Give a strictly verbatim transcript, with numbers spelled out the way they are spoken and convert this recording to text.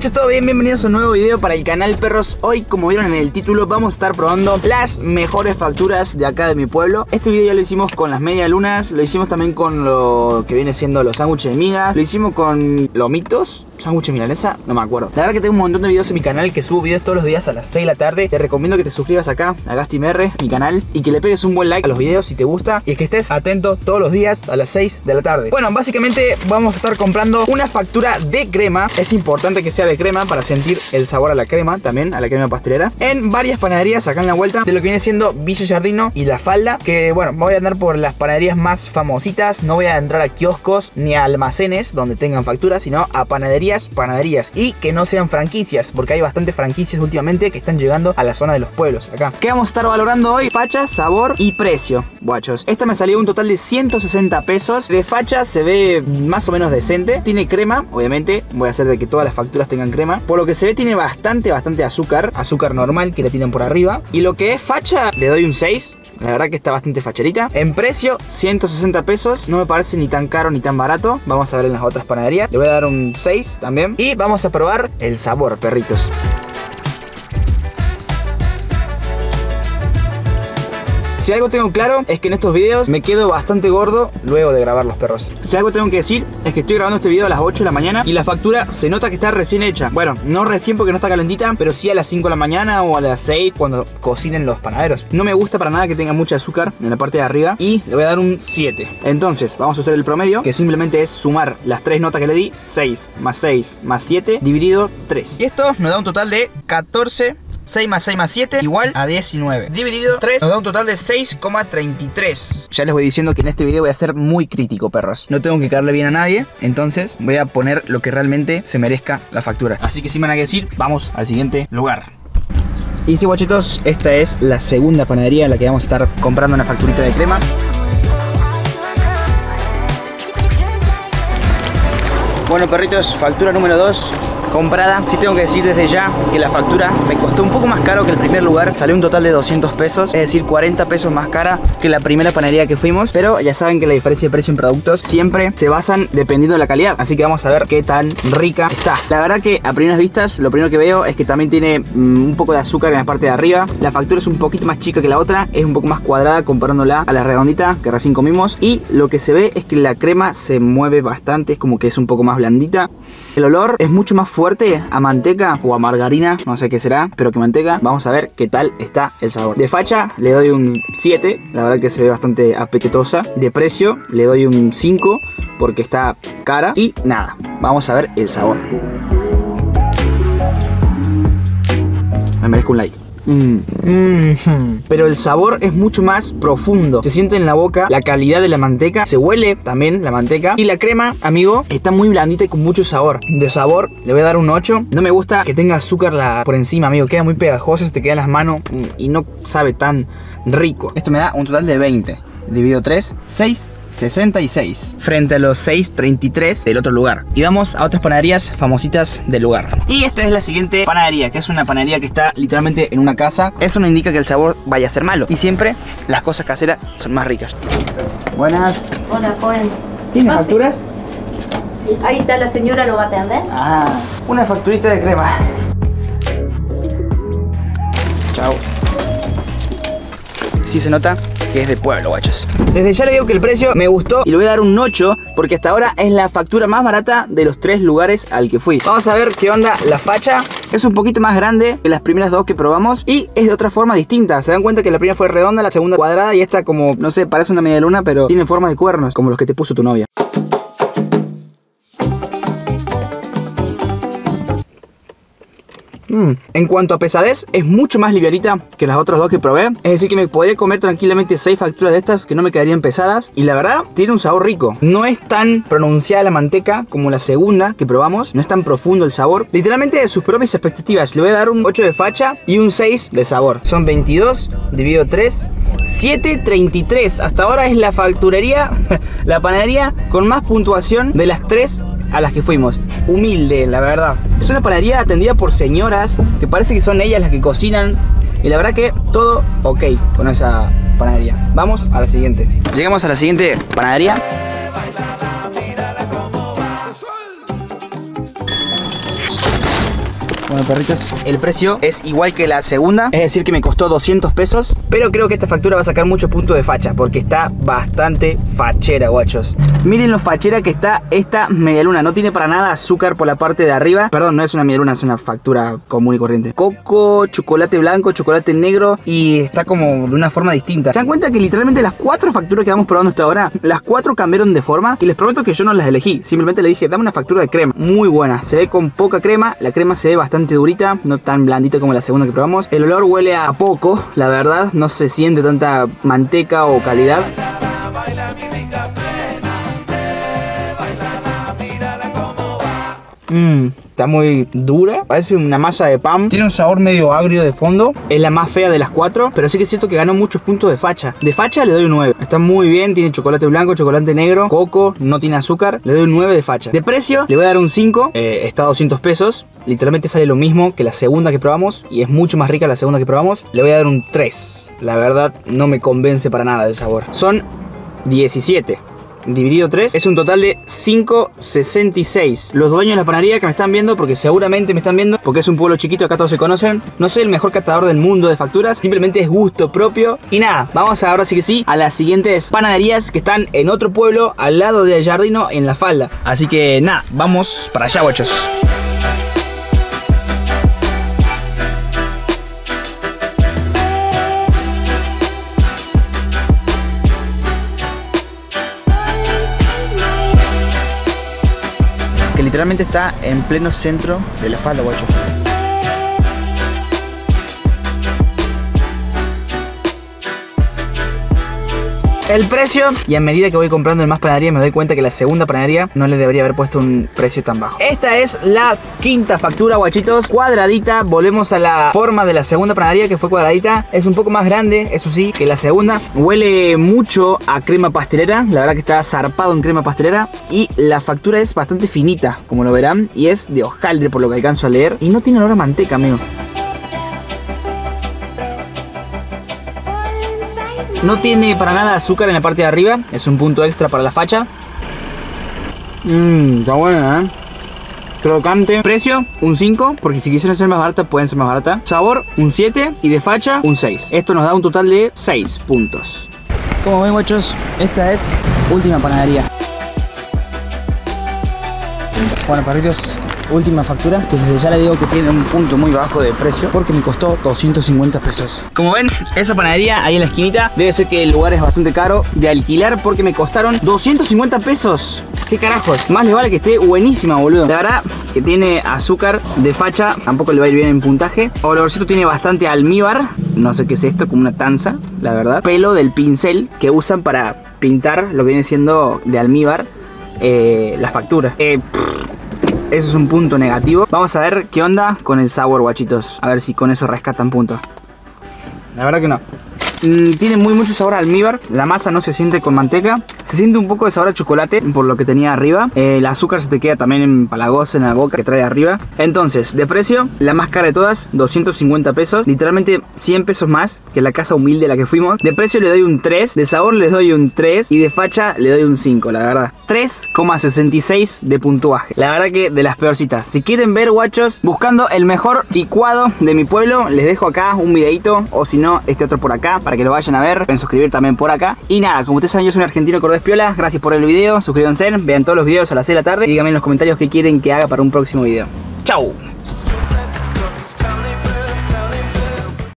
guachos, ¿todo bien? Bienvenidos a un nuevo video para el canal, perros. Hoy, como vieron en el título, vamos a estar probando las mejores facturas de acá de mi pueblo. Este video ya lo hicimos con las media lunas, lo hicimos también con lo que viene siendo los sándwiches de migas, lo hicimos con lomitos, sándwiches milanesa, no me acuerdo. La verdad que tengo un montón de videos en mi canal, que subo videos todos los días a las seis de la tarde. Te recomiendo que te suscribas acá a GastyMR, mi canal, y que le pegues un buen like a los videos si te gusta, y que estés atento todos los días a las seis de la tarde. Bueno, básicamente vamos a estar comprando una factura de crema. Es importante que sea de crema para sentir el sabor a la crema, también a la crema pastelera, en varias panaderías acá en la vuelta de lo que viene siendo Villa Giardino y La Falda. Que bueno, voy a andar por las panaderías más famositas. No voy a entrar a kioscos ni a almacenes donde tengan facturas, sino a panaderías, panaderías, y que no sean franquicias, porque hay bastantes franquicias últimamente que están llegando a la zona de los pueblos acá. ¿Qué vamos a estar valorando hoy? Facha, sabor y precio, guachos. Esta me salió un total de ciento sesenta pesos. De facha se ve más o menos decente. Tiene crema, obviamente. Voy a hacer de que todas las facturas tengan crema. Por lo que se ve tiene bastante, bastante azúcar. Azúcar normal que la tienen por arriba. Y lo que es facha le doy un seis. La verdad que está bastante facherita. En precio, ciento sesenta pesos. No me parece ni tan caro ni tan barato. Vamos a ver en las otras panaderías. Le voy a dar un seis también. Y vamos a probar el sabor, perritos. Si algo tengo claro es que en estos videos me quedo bastante gordo luego de grabar los perros. Si algo tengo que decir es que estoy grabando este video a las ocho de la mañana y la factura se nota que está recién hecha. Bueno, no recién porque no está calentita, pero sí a las cinco de la mañana o a las seis cuando cocinen los panaderos. No me gusta para nada que tenga mucha azúcar en la parte de arriba y le voy a dar un siete. Entonces vamos a hacer el promedio, que simplemente es sumar las tres notas que le di. Seis más seis más siete dividido tres. Y esto nos da un total de catorce. seis más seis más siete igual a diecinueve. Dividido tres nos da un total de seis coma treinta y tres. Ya les voy diciendo que en este video voy a ser muy crítico, perros. No tengo que caerle bien a nadie, entonces voy a poner lo que realmente se merezca la factura. Así que sin más nada que decir, vamos al siguiente lugar. Y sí, guachitos, esta es la segunda panadería en la que vamos a estar comprando una facturita de crema. Bueno, perritos, factura número dos comprada. Sí tengo que decir desde ya que la factura me costó un poco más caro que el primer lugar. Salió un total de doscientos pesos, es decir, cuarenta pesos más cara que la primera panadería que fuimos. Pero ya saben que la diferencia de precio en productos siempre se basan dependiendo de la calidad. Así que vamos a ver qué tan rica está. La verdad que a primeras vistas lo primero que veo es que también tiene mmm, un poco de azúcar en la parte de arriba. La factura es un poquito más chica que la otra, es un poco más cuadrada comparándola a la redondita que recién comimos. Y lo que se ve es que la crema se mueve bastante, es como que es un poco más blandita. El olor es mucho más fuerte a manteca o a margarina, no sé qué será, pero que manteca. Vamos a ver qué tal está el sabor. De facha le doy un siete, la verdad que se ve bastante apetitosa. De precio le doy un cinco porque está cara. Y nada, vamos a ver el sabor. Me merezco un like. Mm. Mm-hmm. Pero el sabor es mucho más profundo. Se siente en la boca la calidad de la manteca. Se huele también la manteca. Y la crema, amigo, está muy blandita y con mucho sabor. De sabor le voy a dar un ocho. No me gusta que tenga azúcar la... por encima, amigo. Queda muy pegajoso, se te queda en las manos y no sabe tan rico. Esto me da un total de veinte. Dividido tres, seis sesenta y seis frente a los seis treinta y tres del otro lugar. Y vamos a otras panaderías famositas del lugar. Y esta es la siguiente panadería, que es una panadería que está literalmente en una casa. Eso no indica que el sabor vaya a ser malo. Y siempre las cosas caseras son más ricas. Buenas. Hola, joven. ¿Tiene facturas? Sí, ahí está la señora, ¿lo va a atender? Ah, una facturita de crema. Chao. Sí se nota que es de pueblo, guachos. Desde ya le digo que el precio me gustó y le voy a dar un ocho porque hasta ahora es la factura más barata de los tres lugares al que fui. Vamos a ver qué onda la facha. Es un poquito más grande que las primeras dos que probamos y es de otra forma distinta. Se dan cuenta que la primera fue redonda, la segunda cuadrada y esta como, no sé, parece una media luna, pero tiene forma de cuernos, como los que te puso tu novia. Mm. En cuanto a pesadez, es mucho más livianita que las otras dos que probé. Es decir que me podría comer tranquilamente seis facturas de estas que no me quedarían pesadas. Y la verdad, tiene un sabor rico. No es tan pronunciada la manteca como la segunda que probamos. No es tan profundo el sabor. Literalmente de sus propias expectativas le voy a dar un ocho de facha y un seis de sabor. Son veintidós dividido tres, siete treinta y tres. Hasta ahora es la facturería, la panadería con más puntuación de las tres a las que fuimos. Humilde, la verdad. Es una panadería atendida por señoras que parece que son ellas las que cocinan. Y la verdad que todo ok con esa panadería. Vamos a la siguiente. Llegamos a la siguiente panadería. Bueno, perritos, el precio es igual que la segunda, es decir que me costó doscientos pesos, pero creo que esta factura va a sacar muchos puntos de facha, porque está bastante fachera, guachos. Miren lo fachera que está esta medialuna, no tiene para nada azúcar por la parte de arriba. Perdón, no es una medialuna, es una factura común y corriente. Coco, chocolate blanco, chocolate negro, y está como de una forma distinta. ¿Se dan cuenta que literalmente las cuatro facturas que vamos probando hasta ahora, las cuatro cambiaron de forma? Y les prometo que yo no las elegí, simplemente le dije, dame una factura de crema. Muy buena, se ve con poca crema, la crema se ve bastante durita, no tan blandita como la segunda que probamos. El olor huele a poco, la verdad, no se siente tanta manteca o calidad. Mmm, está muy dura, parece una masa de pan. Tiene un sabor medio agrio de fondo. Es la más fea de las cuatro, pero sí que es cierto que ganó muchos puntos de facha. De facha le doy un nueve. Está muy bien, tiene chocolate blanco, chocolate negro, coco, no tiene azúcar. Le doy un nueve de facha. De precio le voy a dar un cinco, eh, está a doscientos pesos. Literalmente sale lo mismo que la segunda que probamos, y es mucho más rica la segunda que probamos. Le voy a dar un tres. La verdad no me convence para nada el sabor. Son diecisiete. Dividido tres es un total de cinco sesenta y seis. Los dueños de la panadería que me están viendo, porque seguramente me están viendo, porque es un pueblo chiquito, acá todos se conocen. No soy el mejor catador del mundo de facturas, simplemente es gusto propio. Y nada, vamos ahora sí que sí a las siguientes panaderías que están en otro pueblo al lado de Jardino, en La Falda. Así que nada, vamos para allá, guachos. Que literalmente está en pleno centro de La Falda, guachos. El precio, y a medida que voy comprando en más panaderías me doy cuenta que la segunda panadería no le debería haber puesto un precio tan bajo. Esta es la quinta factura, guachitos, cuadradita. Volvemos a la forma de la segunda panadería, que fue cuadradita. Es un poco más grande, eso sí, que la segunda. Huele mucho a crema pastelera, la verdad que está zarpado en crema pastelera. Y la factura es bastante finita, como lo verán, y es de hojaldre por lo que alcanzo a leer. Y no tiene olor a manteca, amigo. No tiene para nada azúcar en la parte de arriba. Es un punto extra para la facha. Mmm, está buena, ¿eh? Crocante. Precio, un cinco, porque si quisieran ser más barata, pueden ser más barata. Sabor, un siete. Y de facha, un seis. Esto nos da un total de seis puntos. Como ven, guachos, esta es última panadería. Bueno, perritos, última factura, que desde ya le digo que tiene un punto muy bajo de precio, porque me costó doscientos cincuenta pesos. Como ven, esa panadería ahí en la esquinita, debe ser que el lugar es bastante caro de alquilar, porque me costaron doscientos cincuenta pesos. ¿Qué carajos? Más les vale que esté buenísima, boludo. La verdad que tiene azúcar de facha, tampoco le va a ir bien en puntaje. Olorcito tiene bastante almíbar, no sé qué es esto, como una tanza, la verdad. Pelo del pincel que usan para pintar lo que viene siendo de almíbar eh, la factura. Eh, Eso es un punto negativo. Vamos a ver qué onda con el sabor, guachitos. A ver si con eso rescatan puntos. La verdad que no. Mm, tiene muy mucho sabor a almíbar. La masa no se siente con manteca. Se siente un poco de sabor a chocolate por lo que tenía arriba. eh, El azúcar se te queda también empalagoso en la boca que trae arriba. Entonces, de precio, la más cara de todas, doscientos cincuenta pesos. Literalmente cien pesos más que la casa humilde a la que fuimos. De precio le doy un tres. De sabor le doy un tres. Y de facha le doy un cinco, la verdad. tres coma sesenta y seis de puntuaje. La verdad que de las peorcitas. Si quieren ver, guachos, buscando el mejor licuado de mi pueblo, les dejo acá un videito. O si no, este otro por acá, para que lo vayan a ver. Pueden suscribir también por acá. Y nada, como ustedes saben, yo soy un argentino cordés piola. Gracias por el video, suscríbanse, vean todos los videos a las seis de la tarde y díganme en los comentarios qué quieren que haga para un próximo video. ¡Chau!